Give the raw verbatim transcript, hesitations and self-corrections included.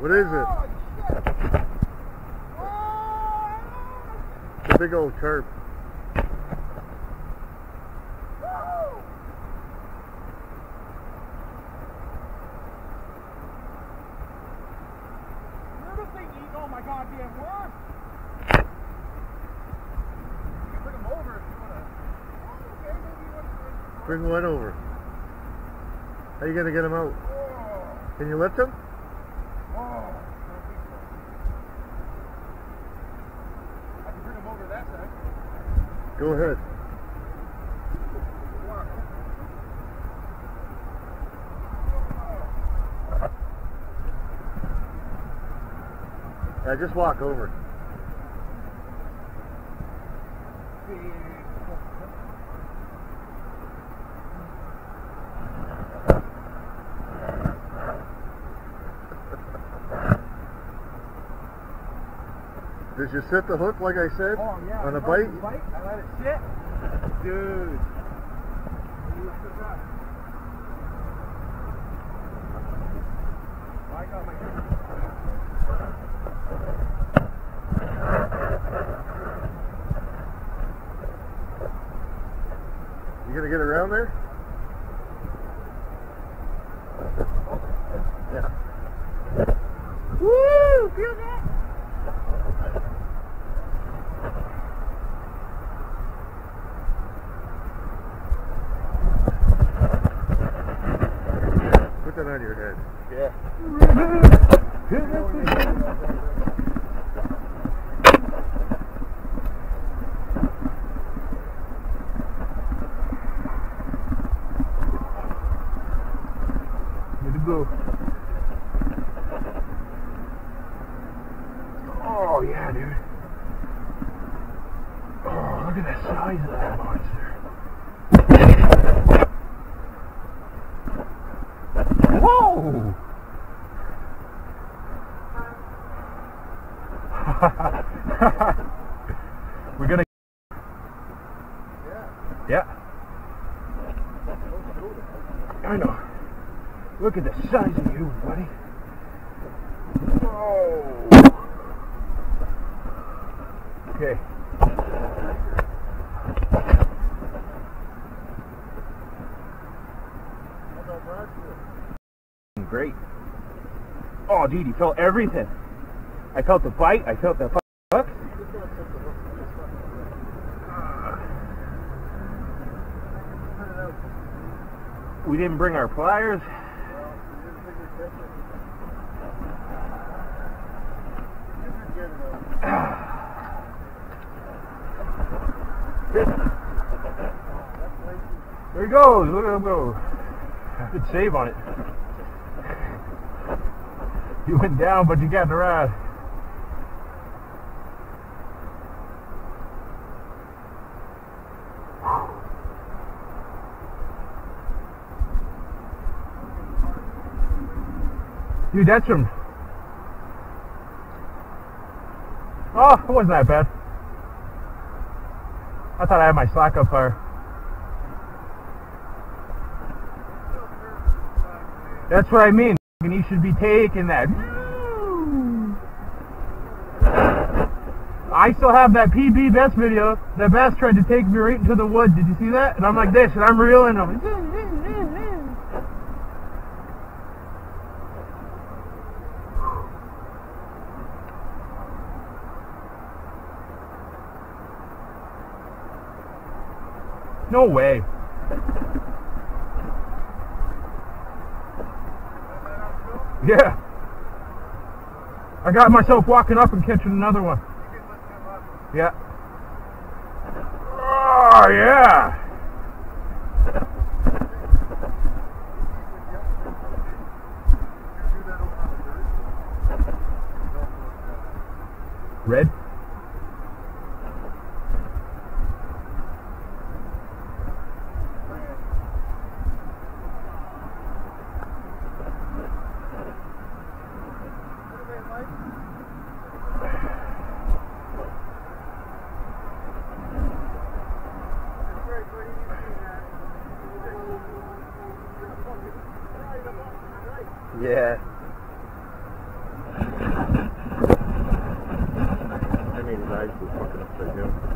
What is it? It's a big old carp. Oh my goddamn word! You can bring them over if you want to. Oh, okay, maybe you want to bring. Bring what over? How are you going to get them out? Oh. Can you lift them? Oh, I don't think so. I can bring them over that side. Go ahead. Yeah, just walk over. Did you sit the hook like I said? Oh, yeah. On a I bite? bite? I let it sit. Dude. I got my You gonna get around there? Yeah. Woo! Feel that? Put that on your head. Yeah. Good to go. Oh yeah, dude. Oh, look at the size of that monster. Whoa! We're gonna. Yeah. Yeah. I know. Look at the size of you, buddy. Whoa. Okay. Great. Oh, dude, you felt everything. I felt the bite. I felt the hook. We didn't bring our pliers. There he goes. Look at him go. Good save on it. You went down, but you got the rod. Dude, that's from... Oh, it wasn't that bad. I thought I had my slack up higher. That's what I mean. And you should be taking that. I still have that P B Best video. The bass tried to take me right into the woods. Did you see that? And I'm like this, and I'm reeling. I'm like, no way. Yeah. I got myself walking up and catching another one. Yeah. Oh, yeah. Red? Yeah. ice was fucking upset him.